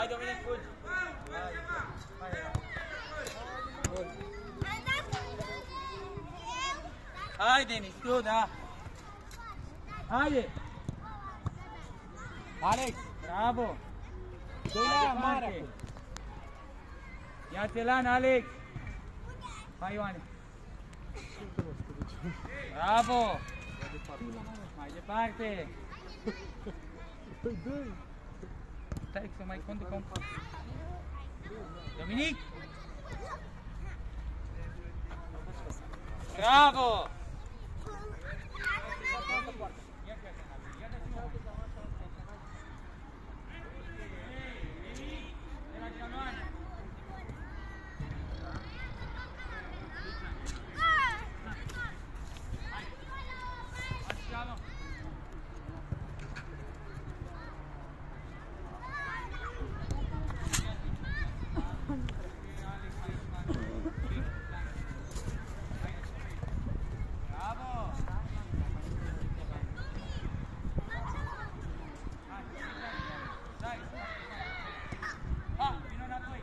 Vai, Dominic, fugi! Hai, Denis, tu, da! Haide! Alex, bravo! Dă-i la mare! Ia-te lan, Alex! Hai, Ioane! Bravo! Mai departe! Stai să mai conducă un pas. Dominic! Bravo!